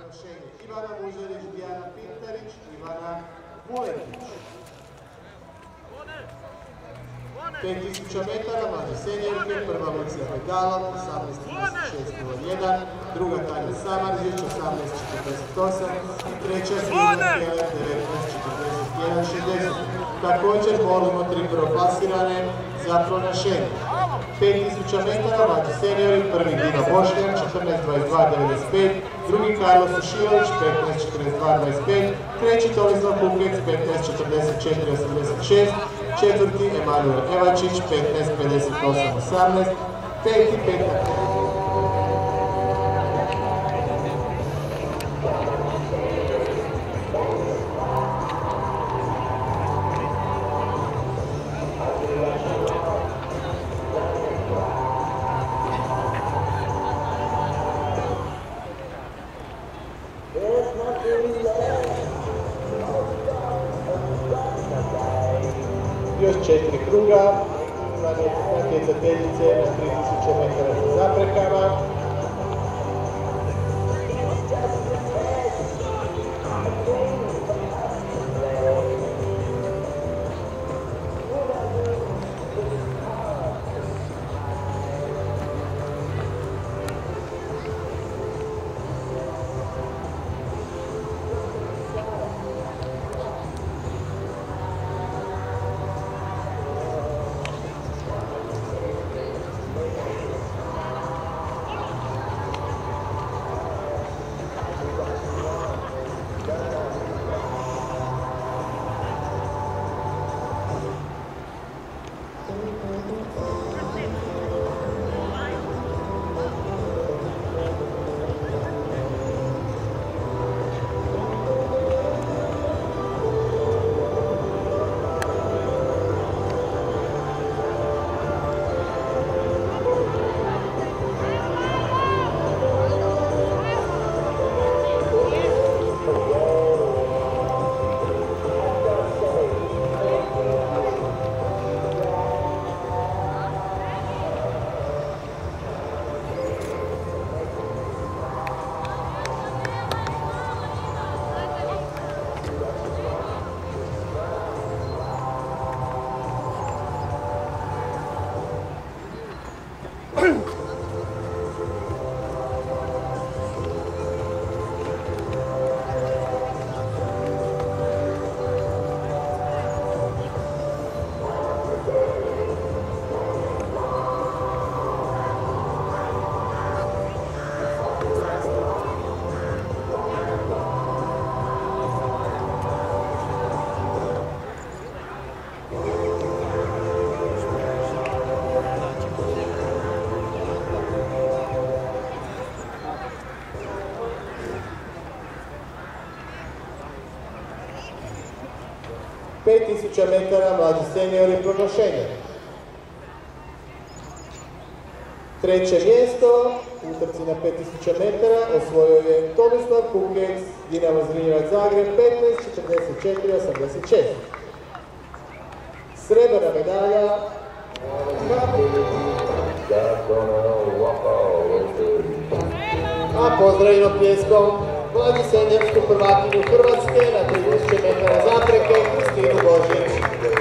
proglašenje Ivana Muželić, Dijana Pintarić, Ivana Muletić. 5000 metara mlađe senjorke, prva Lucija Medalov, 18.36.01, druga Tanja Samarzić, 18.48 i treća Silvija Keller, 19.41.60. Također molimo 3 prvoplasirane za proglašenje. 5000 metara mlađi seniori, prvi Dino Bošnjak, 14.22.95, drugi Karlo Sušilović, 15.42.25, treći Tomislav Kukec, 15.44.86, četvrti Emanuel Evačić, 15.58.18, peti Petar. Još 4 kruga, natjecateljice na 3000 metara sa zaprekama. Tisuća metara mlađi seniori proglašenja. Treće mjesto u utrci na 5000 metara osvojio je Tomislav Kukec, Dinamo Zrinjevac Zagreb, 15.44.86. Srebrna medalja a pozdravimo pljeskom mlađu seniorsku prvakinju Hrvatske na 3000 metara zapreke Kristinu Božić.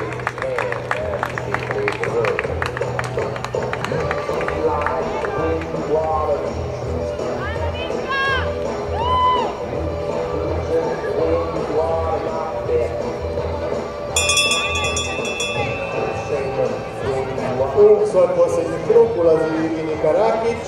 U svoj posljednji krug ulazi Vinika Rakić.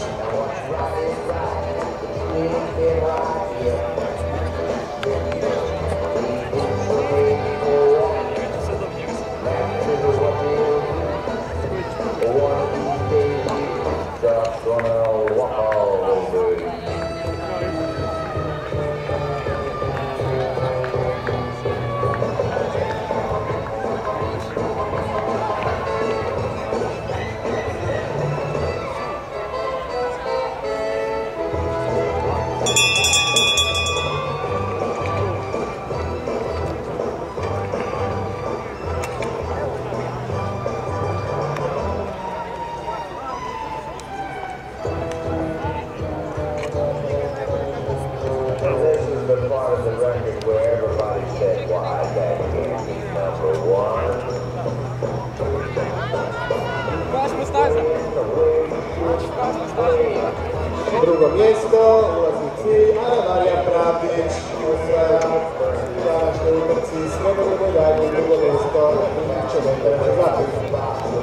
mjesto, ulazi u cilj, Ana Marija Pravdić osvaja u današnjoj utrci srebrnu medalju i drugo mjesto na 3000 metara za zapis.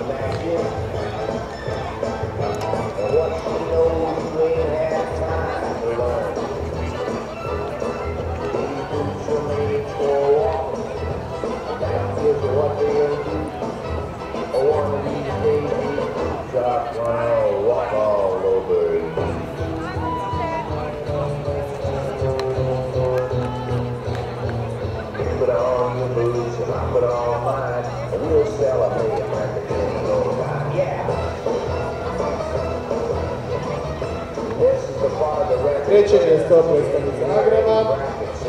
Treće mjesto predstavnik Zagreba.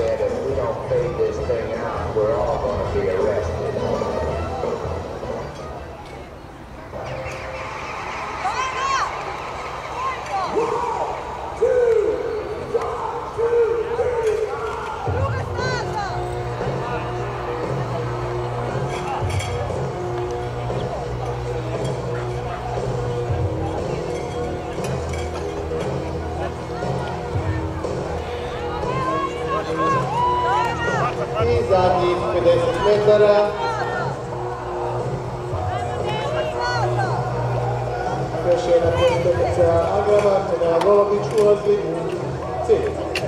I zadnjih 50 metara. Još jedna predstavnica Agrama, Tenela Golobić ulazi u cilj.